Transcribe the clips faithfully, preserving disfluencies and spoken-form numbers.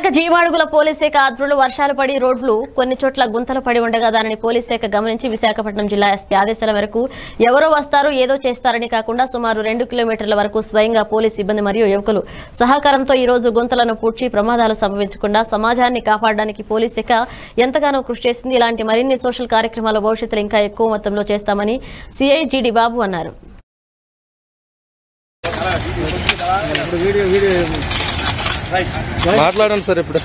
జీవాడుగుల police శాఖ ఆధ్వర్యంలో వర్షాలు పడి రోడ్లు కొన్ని చోట్ల గుంతలు పడి ఉండగా దానిని పోలీస్ శాఖ గమనించి విశాఖపట్నం జిల్లా ఎస్పీ ఆదేశాల వరకు ఎవరో వస్తారు ఏదో చేస్తారని కాకుండా సుమారు రెండు కిలోమీటర్ల వరకు స్వయంగా పోలీస్ సిబ్బంది మరియు యువకులు సహకారంతో ఈ రోజు గుంతలను పూడ్చి ప్రమాదాలు సంభవించకుండా సమాజాన్ని కాపాడడానికి పోలీస్ శాఖ ఎంతగానో కృషి చేసింది. ఇలాంటి మరిన్ని సోషల్ కార్యక్రమాల భవిష్యత్తులో ఇంకా ఎక్కువ మొత్తంలో చేస్తామని సిఐ జిడి బాబు అన్నారు. మాట్లాడండి సార్. ఇప్పుడు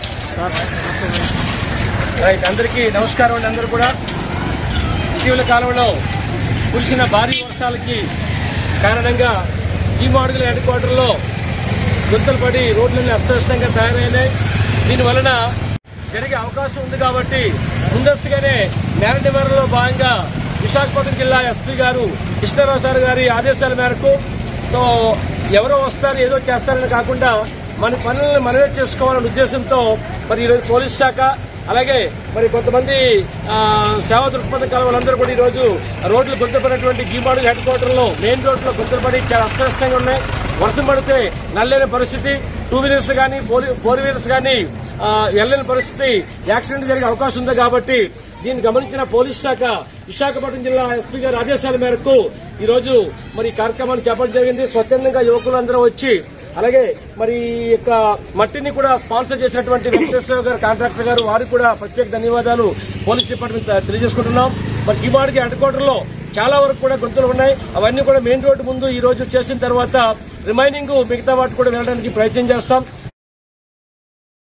రైట్ అందరికీ నమస్కారం అండి. అందరూ కూడా ఇటీవల కాలంలో కురిసిన భారీ వర్షాలకి కారణంగా జీమాడుగుల హెడ్ క్వార్టర్లో గుంతలు పడి రోడ్లన్నీ అస్తవ్యస్తంగా తయారైనాయి. దీనివలన జరిగే అవకాశం ఉంది కాబట్టి ముందస్తుగానే నేర నివారణలో భాగంగా విశాఖపట్నం జిల్లా ఎస్పీ గారు కృష్ణారావు సార్ గారి ఆదేశాల మేరకు తో ఎవరో వస్తారు ఏదో చేస్తారని కాకుండా మన పనులను మనమే చేసుకోవాలనే ఉద్దేశంతో మరి ఈరోజు పోలీస్ శాఖ అలాగే మరి కొంతమంది సేవా దృక్పథం కల వాళ్ళందరూ కూడా ఈరోజు రోడ్లు గుంతపడినటువంటి జీమాడుగుల హెడ్ క్వార్టర్లో మెయిన్ రోడ్లో గుంతలు పడి చాలా అస్తవ్యస్తంగా ఉన్నాయి. వర్షం పడితే నల్లేని పరిస్థితి, టూ వీలర్స్ కానీ ఫోర్ వీలర్స్ కానీ వెళ్లేని పరిస్థితి, యాక్సిడెంట్ జరిగే అవకాశం ఉంది. కాబట్టి దీన్ని గమనించిన పోలీస్ శాఖ విశాఖపట్నం జిల్లా ఎస్పీ గారి ఆదేశాల మేరకు ఈ రోజు మరి కార్యక్రమాన్ని చేపట్టడం జరిగింది. స్వచ్ఛందంగా యువకులందరూ వచ్చి అలాగే మరి యొక్క మట్టిని కూడా స్పాన్సర్ చేసినటువంటి వెంకటేశ్వర గారు కాంట్రాక్టర్ గారు వారికి కూడా ప్రత్యేక ధన్యవాదాలు పోలీస్ డిపార్ట్మెంట్ తెలియజేసుకుంటున్నాం. మరి జీమాడుగు హెడ్ క్వార్టర్లో చాలా వరకు కూడా గుంతలు ఉన్నాయి. అవన్నీ కూడా మెయిన్ రోడ్డు ముందు ఈ రోజు చేసిన తర్వాత రిమైనింగ్ మిగతా వాటి కూడా వెళ్ళడానికి ప్రయత్నం చేస్తాం.